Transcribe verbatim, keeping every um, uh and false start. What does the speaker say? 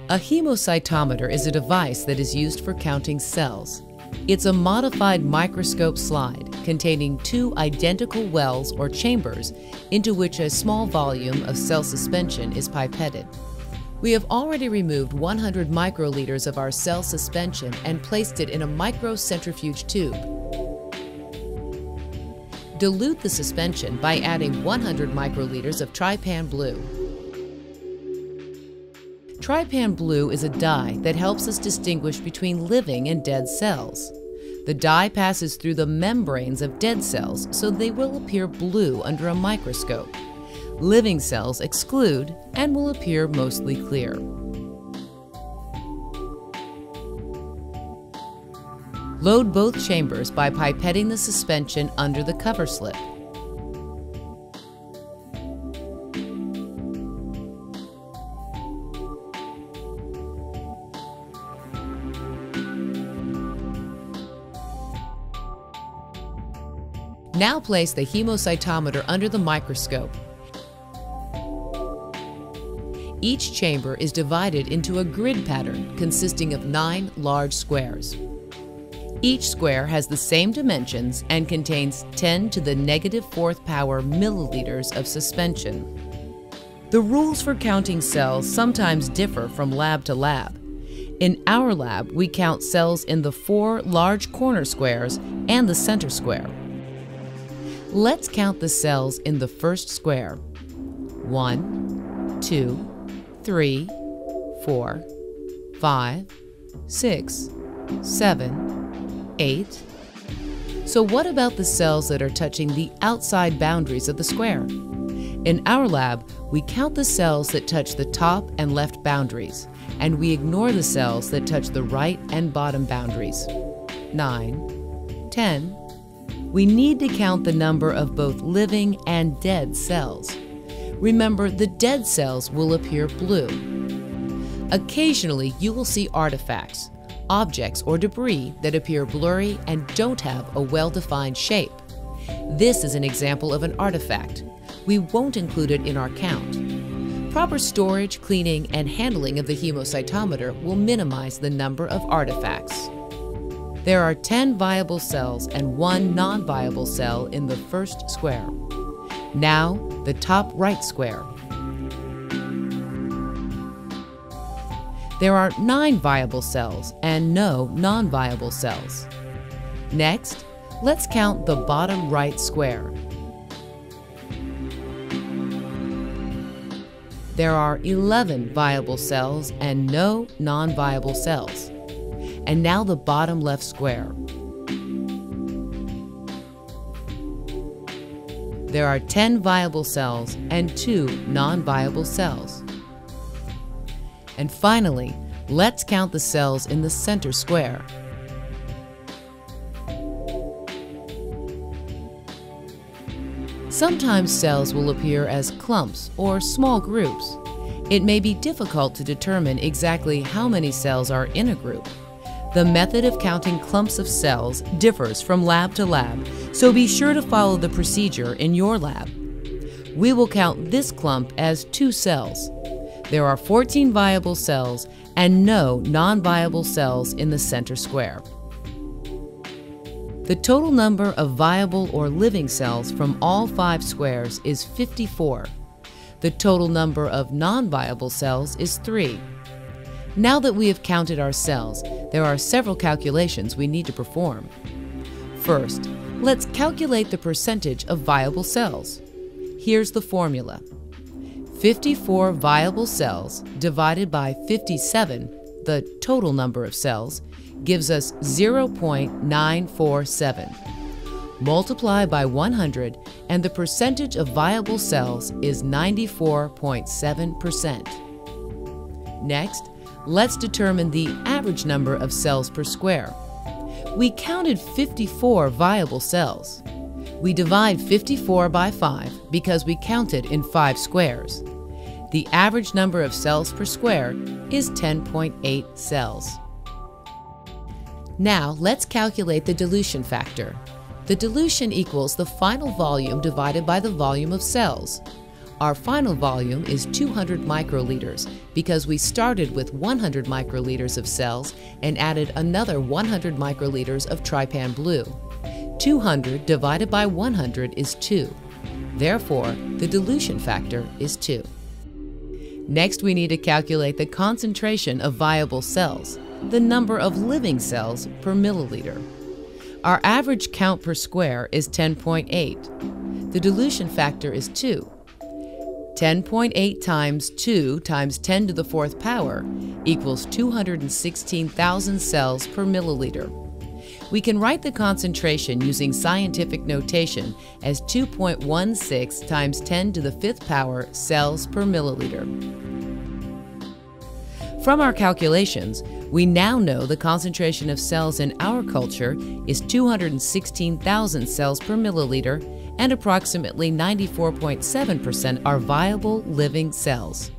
A hemocytometer is a device that is used for counting cells. It's a modified microscope slide containing two identical wells or chambers into which a small volume of cell suspension is pipetted. We have already removed one hundred microliters of our cell suspension and placed it in a microcentrifuge tube. Dilute the suspension by adding one hundred microliters of trypan blue. Trypan blue is a dye that helps us distinguish between living and dead cells. The dye passes through the membranes of dead cells, so they will appear blue under a microscope. Living cells exclude and will appear mostly clear. Load both chambers by pipetting the suspension under the cover slip. Now place the hemocytometer under the microscope. Each chamber is divided into a grid pattern consisting of nine large squares. Each square has the same dimensions and contains ten to the negative fourth power milliliters of suspension. The rules for counting cells sometimes differ from lab to lab. In our lab, we count cells in the four large corner squares and the center square. Let's count the cells in the first square. One, two, three, four, five, six, seven, eight. So what about the cells that are touching the outside boundaries of the square? In our lab, we count the cells that touch the top and left boundaries, and we ignore the cells that touch the right and bottom boundaries. Nine, ten. We need to count the number of both living and dead cells. Remember, the dead cells will appear blue. Occasionally, you will see artifacts, objects or debris that appear blurry and don't have a well-defined shape. This is an example of an artifact. We won't include it in our count. Proper storage, cleaning, and handling of the hemocytometer will minimize the number of artifacts. There are ten viable cells and one non-viable cell in the first square. Now, the top right square. There are nine viable cells and no non-viable cells. Next, let's count the bottom right square. There are eleven viable cells and no non-viable cells. And now the bottom left square. There are ten viable cells and two non-viable cells. And finally, let's count the cells in the center square. Sometimes cells will appear as clumps or small groups. It may be difficult to determine exactly how many cells are in a group. The method of counting clumps of cells differs from lab to lab, so be sure to follow the procedure in your lab. We will count this clump as two cells. There are fourteen viable cells and no non-viable cells in the center square. The total number of viable or living cells from all five squares is fifty-four. The total number of non-viable cells is three. Now that we have counted our cells, there are several calculations we need to perform. First, let's calculate the percentage of viable cells. Here's the formula. fifty-four viable cells divided by fifty-seven, the total number of cells, gives us zero point nine four seven. Multiply by one hundred and the percentage of viable cells is ninety-four point seven percent. Next, let's determine the average number of cells per square. We counted fifty-four viable cells. We divide fifty-four by five because we counted in five squares. The average number of cells per square is ten point eight cells. Now let's calculate the dilution factor. The dilution equals the final volume divided by the volume of cells. Our final volume is two hundred microliters because we started with one hundred microliters of cells and added another one hundred microliters of trypan blue. two hundred divided by one hundred is two. Therefore, the dilution factor is two. Next, we need to calculate the concentration of viable cells, the number of living cells per milliliter. Our average count per square is ten point eight. The dilution factor is two. ten point eight times two times ten to the fourth power equals two hundred sixteen thousand cells per milliliter. We can write the concentration using scientific notation as two point one six times ten to the fifth power cells per milliliter. From our calculations, we now know the concentration of cells in our culture is two hundred sixteen thousand cells per milliliter, and approximately ninety-four point seven percent are viable living cells.